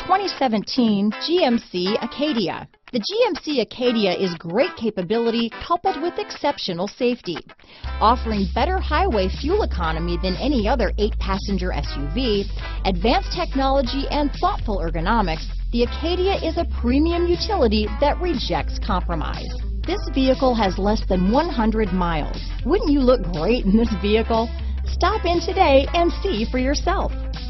2017 GMC Acadia. The GMC Acadia is great capability coupled with exceptional safety. Offering better highway fuel economy than any other 8-passenger SUV, advanced technology and thoughtful ergonomics, the Acadia is a premium utility that rejects compromise. This vehicle has less than 100 miles. Wouldn't you look great in this vehicle? Stop in today and see for yourself.